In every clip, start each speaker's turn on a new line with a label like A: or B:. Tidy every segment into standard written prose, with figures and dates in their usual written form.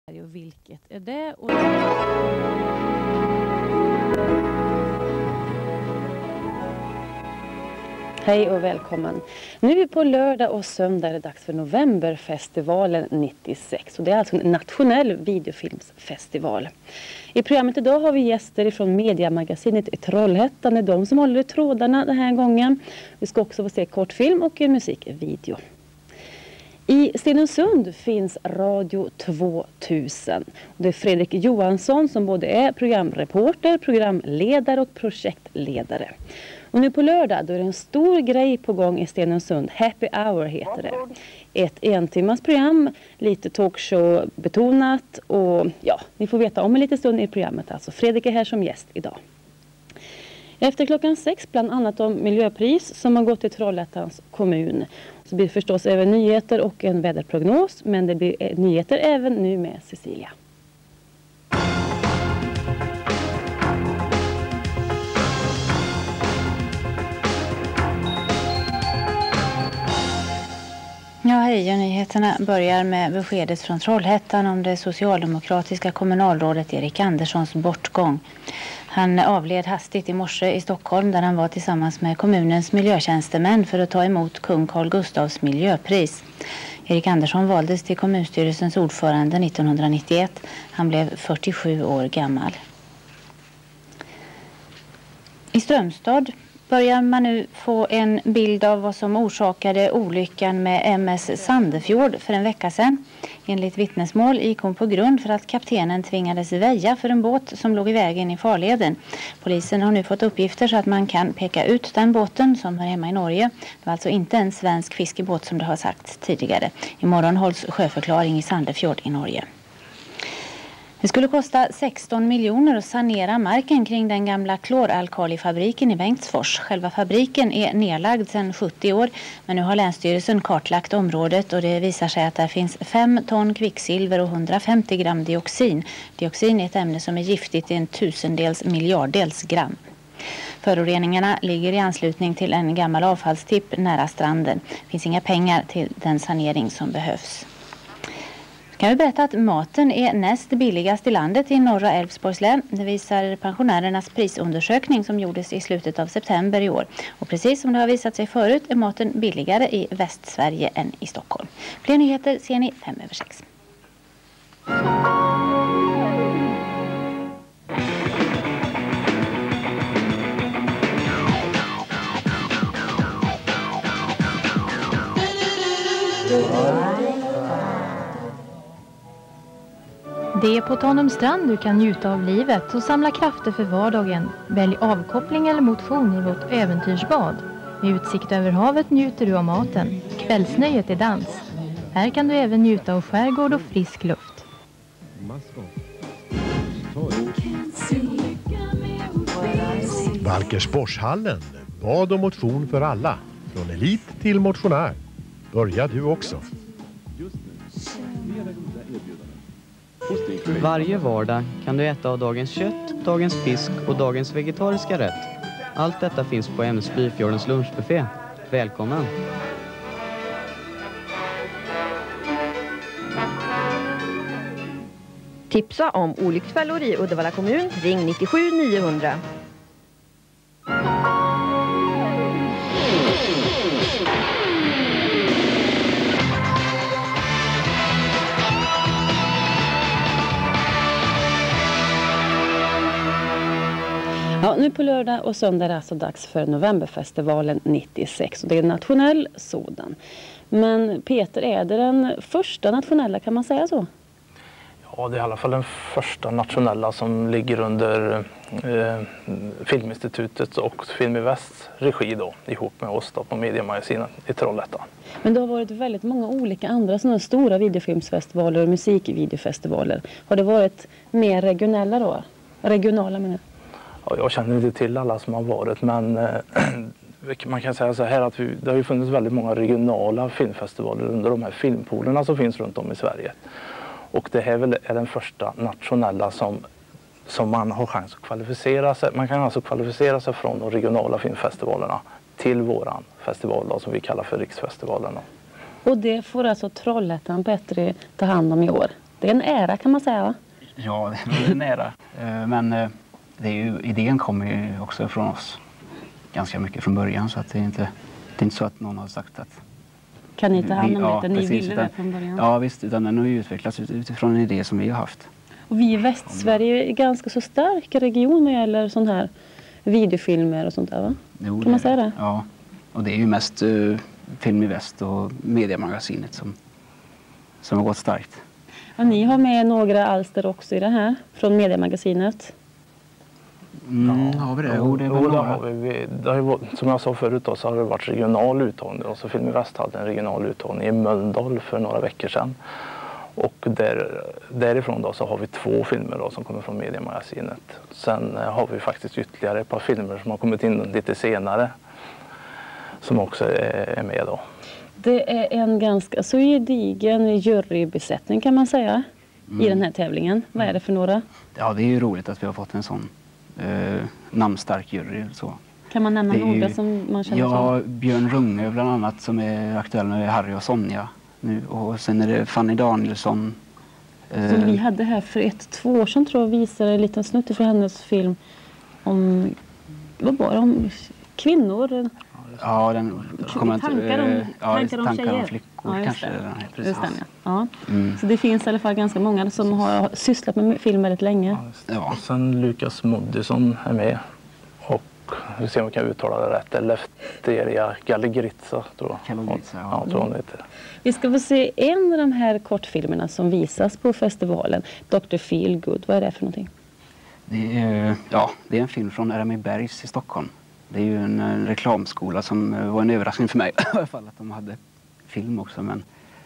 A: Och vilket är det? Hej och välkommen. Nu på lördag och söndag är det dags för Novemberfestivalen 96. Och det är alltså en nationell videofilmsfestival. I programmet idag har vi gäster från Mediamagasinet i Trollhättan. Det är de som håller i trådarna den här gången. Vi ska också få se kortfilm och en musikvideo. I Stenungsund finns Radio 2000. Det är Fredrik Johansson som både är programreporter, programledare och projektledare. Och nu på lördag då är det en stor grej på gång i Stenungsund. Happy Hour heter det. Ett entimmars program, lite talkshow betonat och ja, ni får veta om en liten stund i programmet. Alltså Fredrik är här som gäst idag. Efter klockan 6 bland annat om miljöpris som har gått till Trollhättans kommun. Så blir det förstås även nyheter och en väderprognos, men det blir nyheter även nu med Cecilia.
B: Ja, hej, och nyheterna börjar med beskedet från Trollhättan om det socialdemokratiska kommunalrådet Erik Anderssons bortgång. Han avled hastigt i morse i Stockholm där han var tillsammans med kommunens miljötjänstemän för att ta emot kung Carl Gustavs miljöpris. Erik Andersson valdes till kommunstyrelsens ordförande 1991. Han blev 47 år gammal. I Strömstad börjar man nu få en bild av vad som orsakade olyckan med MS Sandefjord för en vecka sedan. Enligt vittnesmål gick hon på grund för att kaptenen tvingades väja för en båt som låg i vägen i farleden. Polisen har nu fått uppgifter så att man kan peka ut den båten som hör hemma i Norge. Det var alltså inte en svensk fiskebåt som det har sagts tidigare. Imorgon hålls sjöförklaring i Sandefjord i Norge. Det skulle kosta 16 miljoner att sanera marken kring den gamla kloralkalifabriken i Bengtsfors. Själva fabriken är nedlagd sedan 70 år, men nu har Länsstyrelsen kartlagt området och det visar sig att där finns 5 ton kvicksilver och 150 gram dioxin. Dioxin är ett ämne som är giftigt i en tusendels miljardels gram. Föroreningarna ligger i anslutning till en gammal avfallstipp nära stranden. Det finns inga pengar till den sanering som behövs. Kan vi berätta att maten är näst billigast i landet i norra Älvsborgs län. Det visar pensionärernas prisundersökning som gjordes i slutet av september i år. Och precis som det har visat sig förut är maten billigare i Västsverige än i Stockholm. Fler nyheter ser ni 5/6.
C: Det är på Tanumstrand du kan njuta av livet och samla krafter för vardagen. Välj avkoppling eller motion i vårt äventyrsbad. Med utsikt över havet njuter du av maten. Kvällsnöjet är dans. Här kan du även njuta av skärgård och frisk luft.
D: Valkersborgshallen, bad och motion för alla. Från elit till motionär. Börja du också.
E: Varje vardag kan du äta av dagens kött, dagens fisk och dagens vegetariska rätt. Allt detta finns på MS Byfjordens lunchbuffé. Välkommen!
F: Tipsa om olycksfällor i Uddevalla kommun. Ring 97 900.
A: Ja, nu på lördag och söndag är det alltså dags för Novemberfestivalen 96 och det är en nationell sådan. Men Peter, är det den första nationella, kan man säga så?
G: Ja, det är i alla fall den första nationella som ligger under Filminstitutet och Film i Västs regi då, ihop med oss då på Mediamagasinet i Trollhättan.
A: Men det har varit väldigt många olika andra sådana stora videofilmsfestivaler och musikvideofestivaler. Har det varit mer regionala då? Regionala menar jag.
G: Ja, jag känner inte till alla som har varit, men man kan säga så här att det har ju funnits väldigt många regionala filmfestivaler under de här filmpoolerna som finns runt om i Sverige. Och det här är den första nationella som man har chans att kvalificera sig. Man kan alltså kvalificera sig från de regionala filmfestivalerna till våran festival då, som vi kallar för Riksfestivalen.
A: Och det får alltså Trollhättan bättre ta hand om i år. Det är en ära kan man säga, va?
H: Ja, det är en ära. Men det är ju, idén kommer ju också från oss ganska mycket från början. Så att det är inte så att någon har sagt att...
A: Kan ni ta hand om
H: ja,
A: det? Ni
H: precis,
A: ville det från början?
H: Ja visst, utan den har ju utvecklats utifrån en idé som vi har haft.
A: Och vi i Västsverige är ganska så stark region vad gäller sån här videofilmer och sånt där, va?
H: Jo,
A: kan man säga det?
H: Ja, och det är ju mest Film i Väst och Mediamagasinet som har gått starkt.
A: Ja, ni har med några alster också i det här, från Mediamagasinet.
H: Har vi det?
G: Jo, det har vi. Det har ju, som jag sa förut då, så har det varit regional uttagning. Och så Film i Väst hade en regional uttagning i Mölndal för några veckor sedan. Och därifrån då så har vi 2 filmer då som kommer från Mediamagasinet. Sen har vi faktiskt ytterligare ett par filmer som har kommit in lite senare. Som också är med då. Det
A: är en ganska så gedigen jurybesättning kan man säga i den här tävlingen. Vad är det för några?
H: Ja, det är ju roligt att vi har fått en sån namnstark jury. Så.
A: Kan man nämna några som man känner
H: Ja, Björn Runge bland annat som är aktuell med Harry och Sonja nu. Och sen är det Fanny Danielsson.
A: Som vi hade här för 1-2 år sedan tror jag visade en liten snutt från hennes film om, vad var det, om kvinnor?
H: Ja, den kommer
A: tankar om
H: flickor kanske.
A: Just den, ja. Så det finns i alla fall ganska många som har sysslat med film väldigt länge.
G: Ja, och sen Lukas Moodysson är med. Och vi ser om vi kan uttala det rätt. Eleftheria Gallegritsa tror jag. Ja, tror hon heter.
A: Vi ska få se en av de här kortfilmerna som visas på festivalen. Dr. Feelgood, vad är det för någonting?
H: Det är en film från RMI Bergs i Stockholm. Det är ju en reklamskola som var en överraskning för mig i alla fall att de hade film också, men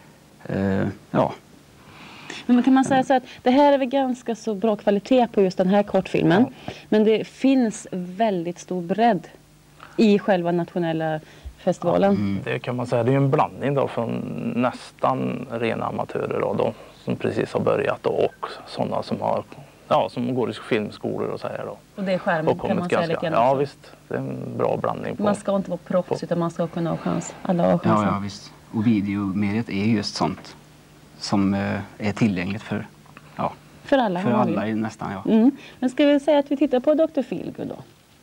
H: ja.
A: Men kan man säga så att det här är väl ganska så bra kvalitet på just den här kortfilmen, men det finns väldigt stor bredd i själva nationella festivalen.
G: Det kan man säga, det är ju en blandning då från nästan rena amatörer då som precis har börjat då, och sådana som har som går i filmskolor och så här då.
A: Och det är skärmen kan man säga lite grann.
G: Ja visst, det är en bra blandning på.
A: Man ska inte vara proffs utan man ska kunna ha chans. Alla har chansen.
H: Ja visst. Och videomediet är just sånt som är tillgängligt för
A: alla.
H: För alla nästan, ja.
A: Men ska vi säga att vi tittar på Dr. Feelgood då?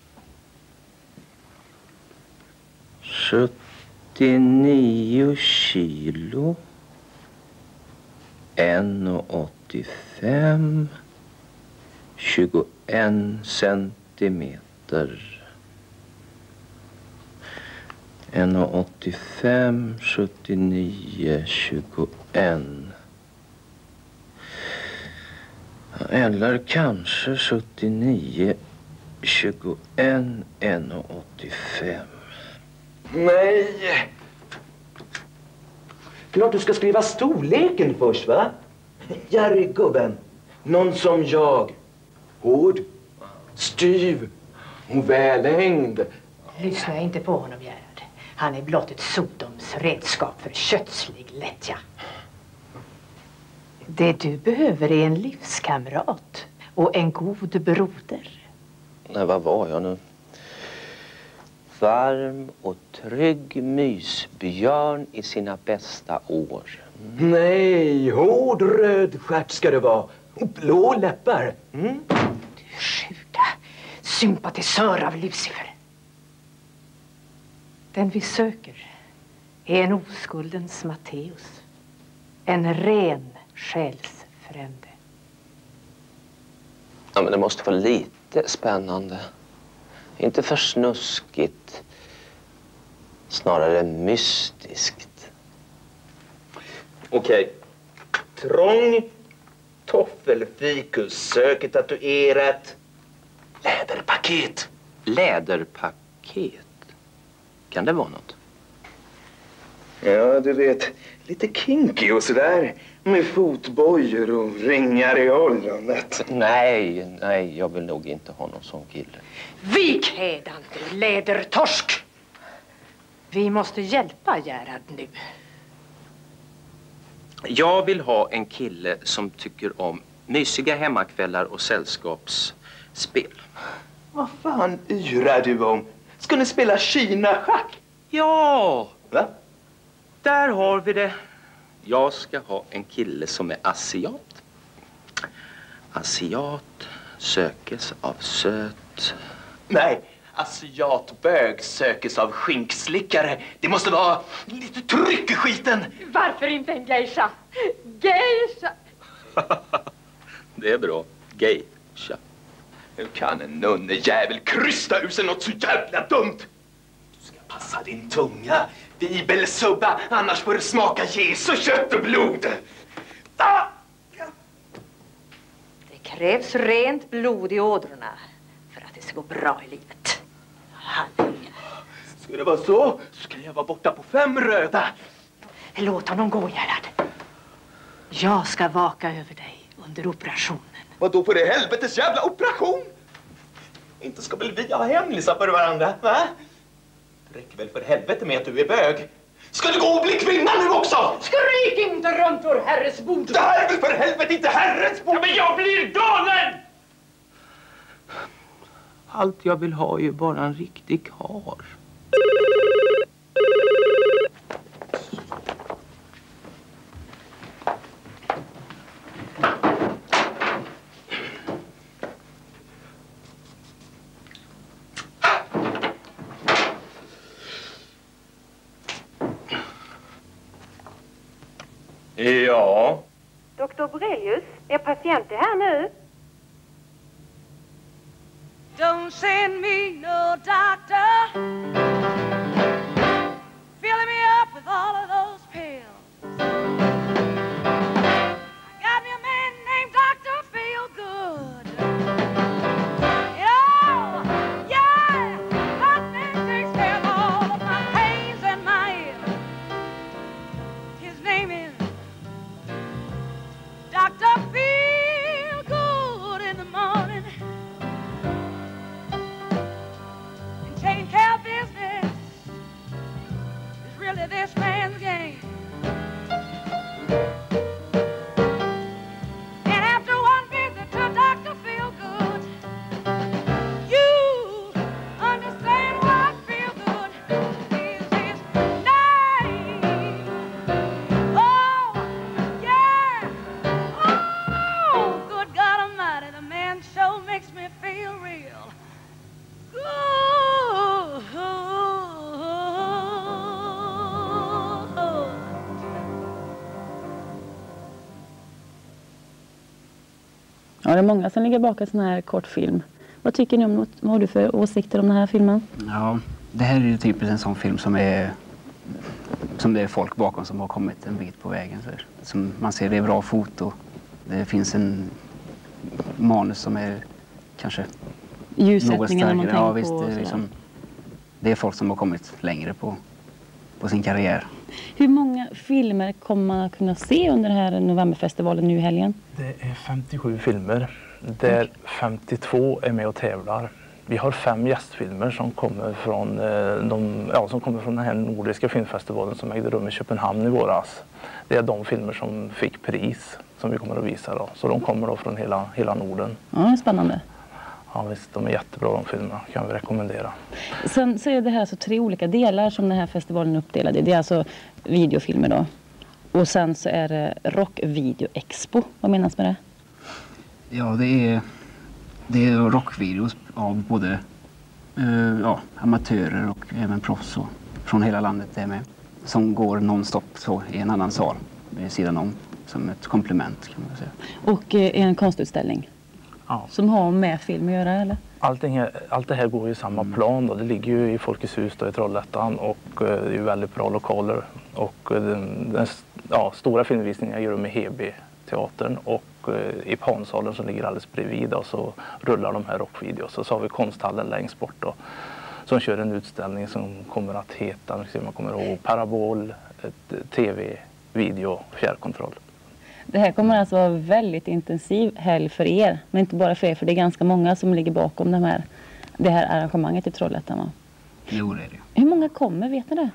I: 79 kilo. 1,85. 21 centimeter. 1,85, 79, 21. Eller kanske 79, 21, 1,85.
J: Nej! Klart du ska skriva storleken först, va? Jerry gubben. Någon som jag. Hård, styv och välhängd.
K: Lyssna inte på honom, Gerhard. Han är blott ett Sodoms redskap för kötslig lättja. Det du behöver är en livskamrat och en god broder.
I: Nej, vad var jag nu? Varm och trygg mysbjörn i sina bästa år.
J: Nej, hård röd stjärt ska det vara. Och blå läppar.
K: Du sjuka sympatisör av Lucifer. Den vi söker är en oskuldens Matteus. En ren själsfrände.
I: Ja, men det måste vara lite spännande. Inte för snuskigt. Snarare mystiskt.
J: Okej. Trång toffelfikus. Söker tatuerat. Läderpaket.
I: Läderpaket? Kan det vara något?
J: Ja, du vet. Lite kinky och sådär. Med fotbojor och ringar i ollonet.
I: Nej, jag vill nog inte ha någon sån kille.
K: Vik hädan, du lädertorsk! Vi måste hjälpa Gerhard nu.
I: Jag vill ha en kille som tycker om mysiga hemmakvällar och sällskapsspel.
J: Vad fan yrar du om? Ska ni spela Kina-schack?
I: Ja!
J: Va?
I: Där har vi det. Jag ska ha en kille som är asiat. Asiat sökes av söt.
J: Nej, asiatbög sökes av skinkslickare. Det måste vara lite tryck i skiten.
K: Varför inte en geisha? Geisha!
I: Det är bra. Geisha.
J: Hur kan en nunnejävel krysta ur sig något så jävla dumt? Du ska passa din tunga, bibelsubba, annars får du smaka Jesu kött och blod. Ah!
K: Det krävs rent blod i ådrorna för att det ska gå bra i livet. Halleluja.
J: Ska det vara så kan jag vara borta på 5 röda.
K: Låt honom gå, Gerhard. Jag ska vaka över dig under operationen.
J: Vad då för det helvetes jävla operation? Inte ska väl vi ha hemlisar för varandra, va? Det räcker väl för helvete med att du är bög. Ska du gå och bli kvinna nu också?
K: Skrik inte runt vår herres bord!
J: Det här är väl för helvete inte herrens bord!
K: Ja, men jag blir galen!
J: Allt jag vill ha är ju bara en riktig karl. Ja.
L: Dr. Borelius, är patienten här nu?
M: Don't send me no doctor, filling me up with all of those pills. I got me a man named Dr. Feelgood. Yeah, that man takes care of all of my pains and my ills. His name is Dr. Feelgood in the morning. Taking care of business is really this man's game. And after one visit to Dr. Feelgood, you understand what Feelgood is his name. Oh, yeah. Oh, good God Almighty, the man show makes me feel real good.
A: Ja, det är många som ligger bakom en sån här kortfilm. Vad tycker ni om, vad har du för åsikter om den här filmen?
H: Ja, det här är ju typiskt en sån film som det är folk bakom som har kommit en bit på vägen. Så som man ser, det är bra foto. Det finns en manus som är kanske
A: Ljussättningen när man tänker
H: ja, visst,
A: på.
H: Det är folk som har kommit längre på sin karriär.
A: Hur många filmer kommer man kunna se under den här novemberfestivalen nu i helgen?
G: Det är 57 filmer där 52 är med och tävlar. Vi har 5 gästfilmer som kommer från den här nordiska filmfestivalen som ägde rum i Köpenhamn i våras. Det är de filmer som fick pris som vi kommer att visa då. Så de kommer då från hela Norden.
A: Ja, spännande.
G: Ja visst, de är jättebra de filmerna, kan vi rekommendera.
A: Sen så är det här alltså 3 olika delar som den här festivalen är uppdelad i. Det är alltså videofilmer då. Och sen så är det rockvideo-expo. Vad menas med det?
H: Ja, det är rockvideos av både amatörer och även proffs och från hela landet är med. Som går nonstop så i en annan sal vid sidan om som ett komplement kan man säga.
A: Och en konstutställning.
G: Ja.
A: Som har med film att göra, eller?
G: Allt det här går ju i samma plan då. Det ligger ju i Folkets hus då, i Trollhättan och det är ju väldigt bra lokaler. Och den stora filmvisningen gör rum i Heby-teatern och i Pansalen som ligger alldeles bredvid och så rullar de här rockvideos. Och så har vi konsthallen längst bort då, som kör en utställning som kommer att heta, man kommer ihåg, Parabol, tv, video, fjärrkontroll. Det här kommer alltså vara väldigt intensiv helg för er, men inte bara för er, för det är ganska många som ligger bakom det här arrangemanget i Trollhättan, va?
H: Jo, det är det.
A: Hur många kommer, vet ni det?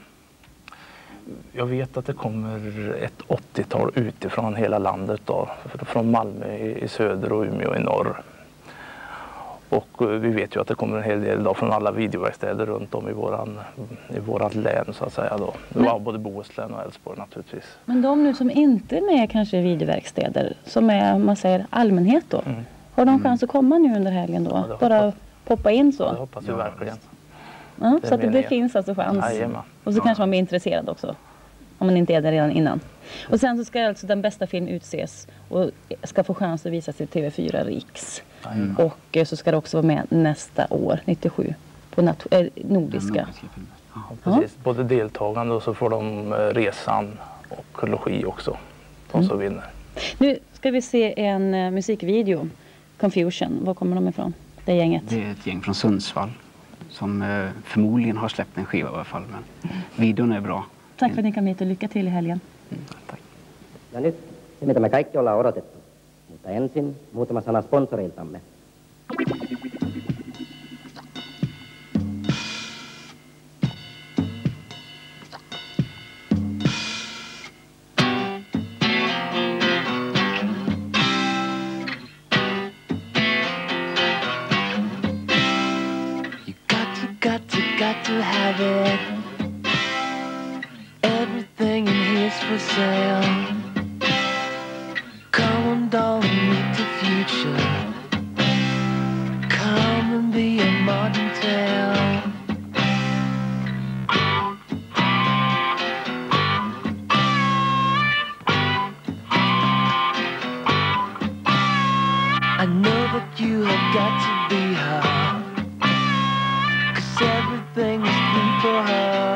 G: Jag vet att det kommer ett 80-tal utifrån hela landet då, från Malmö i söder och Umeå i norr. Och vi vet ju att det kommer en hel del då från alla videoverkstäder runt om i vårat län så att säga då. Det var både Bohuslän och Älvsborg naturligtvis.
A: Men de nu som inte är med kanske i videoverkstäder, som är, man säger, allmänhet då. Har de chans att komma nu under helgen då?
G: Ja,
A: bara poppa in så?
G: Det hoppas vi verkligen.
A: Ja, så att det finns alltså chans.
G: Jajamän.
A: Och så kanske man blir intresserad också. Om man inte är där redan innan. Och sen så ska alltså den bästa film utses och ska få chans att visas i TV4 Riks. Och så ska det också vara med nästa år, 97, på nordiska.
G: Ja, precis. Både deltagande och så får de resan och logi också. De som vinner.
A: Nu ska vi se en musikvideo. Confusion. Var kommer de ifrån? Det gänget.
H: Det är ett gäng från Sundsvall. Som förmodligen har släppt en skiva i alla fall. Men videon är bra.
A: Tack för att ni kom hit och lycka till i helgen.
H: Tack.
N: Ja nyt se, mitä me kaikki ollaan odotettu. Mutta ensin muutama sana sponsoreiltamme.
O: Got to have it. Everything in here's for sale. Come on, darling, meet the future. Come and be a modern tale. I know that you have got to be her. Everything is free for her.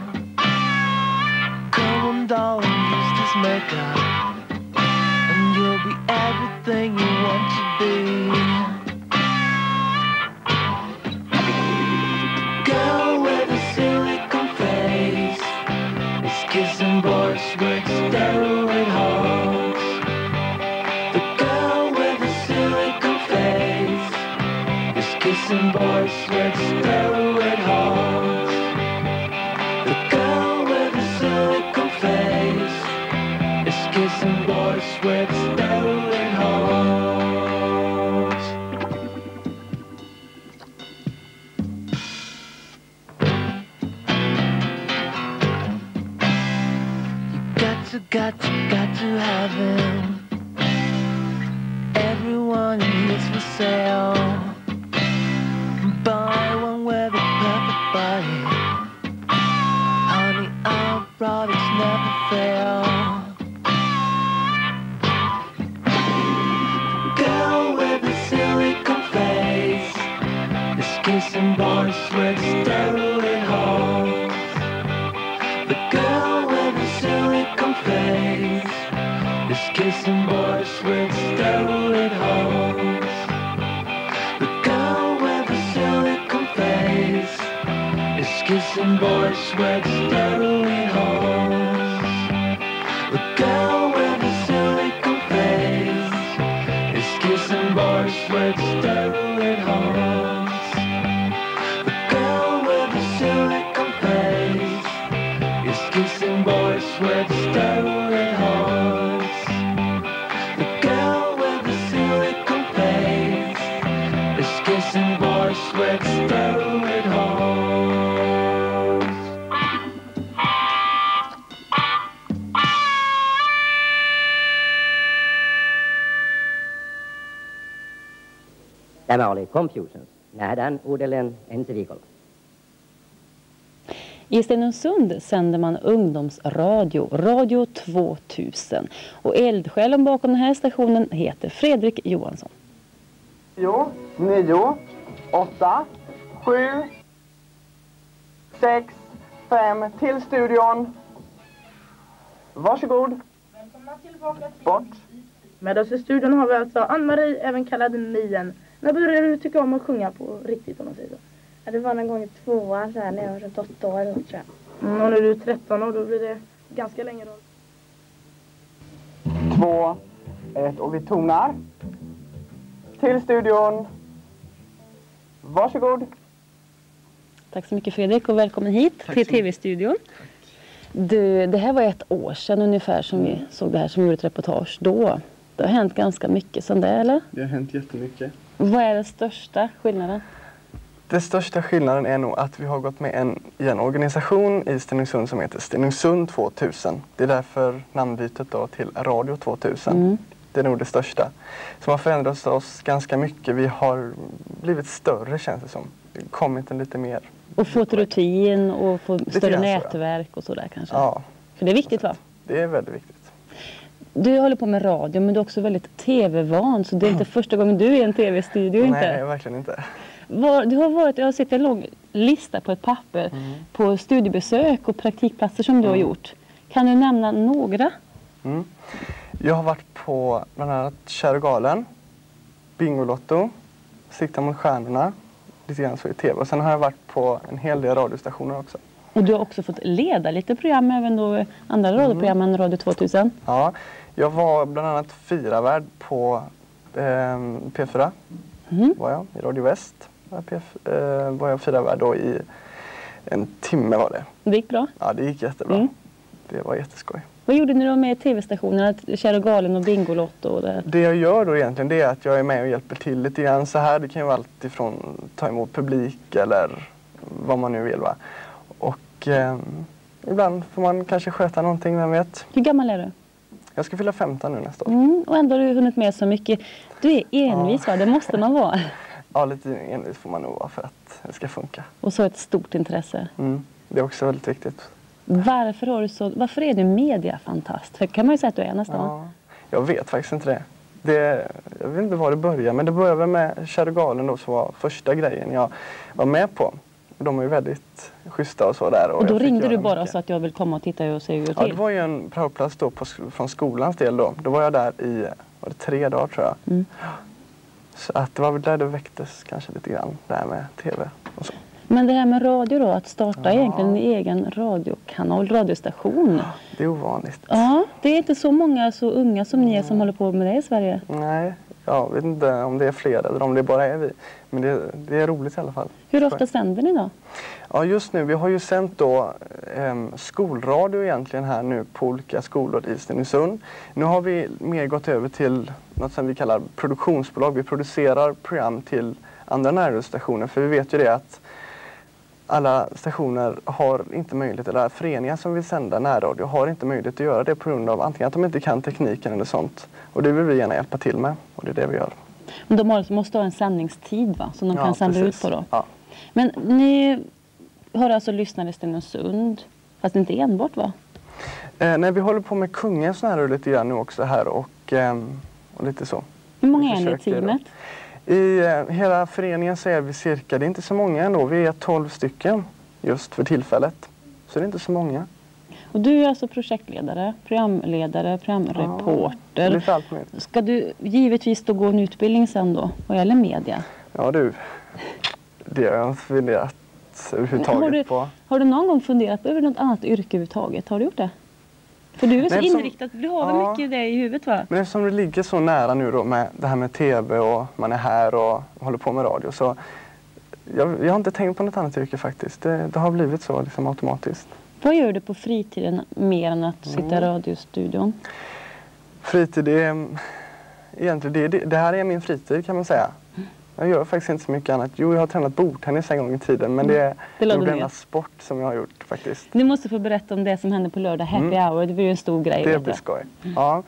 O: Come on, darling, use this makeup, and you'll be everything you want to be. Girl with a silicone face is kissing boys with steroid holes. The girl with a silicone face is kissing boys with steroid holes. The girl with a silicone face is kissing boys with steroid holes. You got to have him. Everyone in here's for sale. Buy one with a perfect body. Honey, our products never fail. Girl with a silicone face is kissing boys with steroid holes. The girl with a silicone face is kissing boys with steroid holes. The girl with a silicone face is kissing boys with steroid holes. The girl with a silicone face is kissing boys with steroid holes. The girl with a silicone face is kissing boys with steroid holes. The girl with a silicone face is kissing boys with steroid holes.
N: Tämä oli Confusions. Nähdään uudelleen ensi viikolla.
A: I Stenungsund sänder man ungdomsradio, Radio 2000. Och eldsjälen bakom den här stationen heter Fredrik Johansson.
P: 10, 9, 8, 7, 6, 5 till studion. Varsågod.
Q: Välkomna tillbaka till
P: Bort.
Q: Med oss i studion har vi alltså Ann-Marie, även kallad Mien. När började du tycka om att sjunga på riktigt, om man säger så?
R: Ja, det var någon gång i 2:an så här, när jag var runt 8 år då, tror jag.
Q: Och när du är 13 år, då blir det ganska länge då.
P: 2, 1 och vi tonar. Till studion. Varsågod.
A: Tack så mycket Fredrik och välkommen hit till TV-studion. Det här var 1 år sedan ungefär som vi såg det här, som vi gjorde ett reportage då. Det har hänt ganska mycket sedan det, eller?
S: Det har hänt jättemycket.
A: Vad är den största skillnaden?
S: Den största skillnaden är nog att vi har gått med i en organisation i Stenungsund som heter Stenungsund 2000. Det är därför namnbytet då till Radio 2000. Det är nog det största. Som har förändrat oss ganska mycket. Vi har blivit större, känns det som. Kommit en lite mer...
A: Och fått rutin och fått större nätverk och sådär kanske.
S: Ja.
A: För det är viktigt, va?
S: Det är väldigt viktigt.
A: Du håller på med radio, men du är också väldigt tv-van. Så det är inte första gången du är i en tv-studio, inte?
S: Nej, verkligen inte.
A: Jag har sett en lång lista på ett papper på studiebesök och praktikplatser som du har gjort. Kan du nämna några?
S: Jag har varit på bland annat Kär och galen, Bingolotto, Sikta mot stjärnorna, lite grann så i tv. Och sen har jag varit på en hel del radiostationer också.
A: Och du har också fått leda lite program, även då andra radioprogram än Radio 2000.
S: Ja, jag var bland annat 4-värd på P4. Var jag i Radio Väst. Var jag 4-värd då i en timme var det.
A: Det gick bra?
S: Ja, det gick jättebra. Det var jätteskoj.
A: Vad gjorde ni då med tv-stationerna, Kär och galen och Bingolotto? Och
S: det jag gör då egentligen, det är att jag är med och hjälper till lite grann så här. Det kan ju vara allt ifrån ta emot publik eller vad man nu vill, va. Och ibland får man kanske sköta någonting, vem vet.
A: Hur gammal är du?
S: Jag ska fylla 15 nu nästa år.
A: Och ändå har du hunnit med så mycket. Du är envis, va? Det måste man vara.
S: Ja, lite envis får man nog vara för att det ska funka.
A: Och så ett stort intresse.
S: Det är också väldigt viktigt.
A: Varför är du mediafantast? För kan man ju säga att du är nästan.
S: Ja, jag vet faktiskt inte det. Jag vet inte var det börjar, men det började med Kär och galen då, som var första grejen jag var med på. De är ju väldigt schyssta och så där.
A: Och då ringde du bara så att jag vill komma och titta och se hur det går till?
S: Ja, det var ju en praoplats då från skolans del då. Då var jag där i 3 dagar tror jag. Så att det var väl där det väcktes kanske lite grann, det här med tv och så.
A: Men det här med radio då, att starta egentligen en egen radiokanal, radiostation.
S: Det är ovanligt.
A: Ja, det är inte så många så unga som ni är som håller på med det i Sverige.
S: Nej, jag vet inte om det är fler eller om det bara är vi. Men det är roligt i alla fall.
A: Hur ofta sänder ni då?
S: Ja, just nu, vi har ju sänt då skolradio egentligen här nu på olika skolor i Stenungsund. Nu har vi mer gått över till något som vi kallar produktionsbolag. Vi producerar program till andra närradiostationer, för vi vet ju det att alla stationer har inte möjlighet, eller föreningar som vill sända närradio har inte möjlighet att göra det på grund av antingen att de inte kan tekniken eller sånt. Och det vill vi gärna hjälpa till med, och det är det vi gör.
A: Men de måste ha en sändningstid, va? Som de kan sända ut på då.
S: Ja.
A: Men ni har alltså lyssnat i Stenungsund, fast inte enbart, va?
S: Nej, vi håller på med Kungens närradio lite grann nu också här och lite så.
A: Hur många är ni i teamet?
S: I hela föreningen så är vi cirka, det är inte så många ändå, vi är 12 stycken just för tillfället. Så det är inte så många.
A: Och du är alltså projektledare, programreporter.
S: Lite allt med.
A: Ska du givetvis då gå en utbildning sen då, vad gäller media?
S: Ja du, det har jag inte funderat överhuvudtaget på.
A: Har du någon gång funderat över något annat yrke överhuvudtaget? Har du gjort det? För du är så inriktad, du har väl mycket det i huvudet, va?
S: Men eftersom det ligger så nära nu då med det här med tv och man är här och håller på med radio, så jag har inte tänkt på något annat yrke faktiskt. Det har blivit så liksom automatiskt.
A: Vad gör du på fritiden mer än att sitta i radiostudion?
S: Fritid är egentligen, det här är min fritid kan man säga. Jag gör faktiskt inte så mycket annat. Jo, jag har tränat bordtennis en gång i tiden, men det är den enda sport som jag har gjort faktiskt.
A: Du måste få berätta om det som hände på lördag, Happy Hour. Det blir ju en stor grej.
S: Det blir skoj. Ja.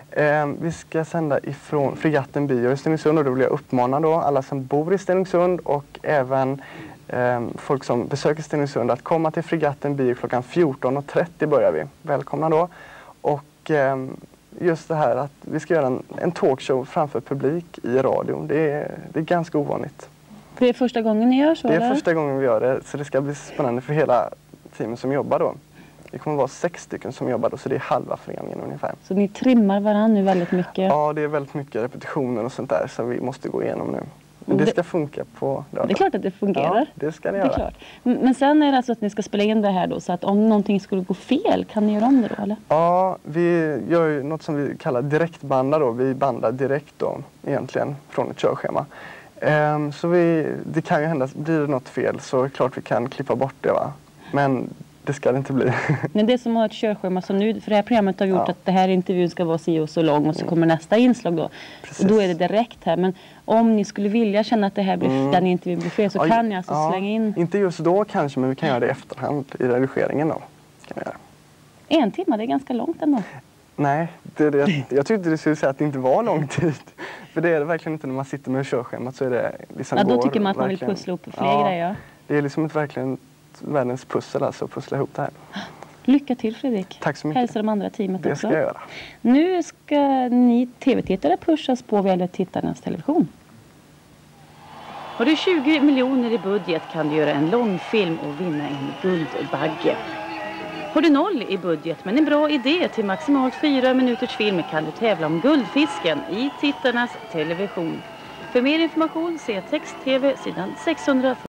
S: Vi ska sända ifrån Fregatten Bio i Stenungsund, och då vill jag uppmana då alla som bor i Stenungsund och även folk som besöker Stenungsund att komma till Fregatten Bio klockan 14:30 börjar vi. Välkomna då. Och just det här att vi ska göra en talkshow framför publik i radio. Det är ganska ovanligt.
A: Det är första gången ni gör så?
S: Det är
A: eller?
S: första gången vi gör det, så det ska bli spännande för hela teamet som jobbar då. Det kommer vara 6 stycken som jobbar då, så det är halva föreningen ungefär.
A: Så ni trimmar varandra nu väldigt mycket?
S: Ja, det är väldigt mycket repetitioner och sånt där som vi måste gå igenom nu. Men det ska funka på lördag.
A: Det är klart att det fungerar.
S: Ja, det ska det göra.
A: Det är klart. Men sen är det alltså att ni ska spela in det här då, så att om någonting skulle gå fel, kan ni göra om det då, eller?
S: Ja, vi gör ju något som vi kallar direktbanda då. Vi bandar direkt då, egentligen, från ett körschema. Så det kan ju hända, blir det något fel så är det klart vi kan klippa bort det, va. Men Det ska det inte bli.
A: Men det som har ett körschema som nu, för det här programmet har gjort att det här intervjun ska vara si och så lång och så kommer nästa inslag då. Och då är det direkt här. Men om ni skulle vilja känna att det här blir, den intervjun blir fel så kan ni alltså slänga in.
S: Inte just då kanske, men vi kan göra det i efterhand i redigeringen då. Ska vi göra.
A: 1 timme, det är ganska långt ändå.
S: Nej, jag tyckte du skulle säga att det inte var lång tid. För det är det verkligen inte när man sitter med körschemat så är det liksom
A: ja, då tycker man att man vill pussla upp fler grejer.
S: Det är liksom verkligen världens pussel alltså, att pussla ihop det här.
A: Lycka till Fredrik.
S: Tack så mycket.
A: Hälsa de andra teamet
S: det
A: också.
S: Det ska jag göra.
A: Nu ska ni tv-tittare pushas på vad gäller tittarnas television. Har du 20 miljoner i budget kan du göra en långfilm och vinna en Guldbagge. Har du 0 i budget men en bra idé till maximalt 4 minuters film kan du tävla om Guldfisken i tittarnas television. För mer information se text-tv sidan 600.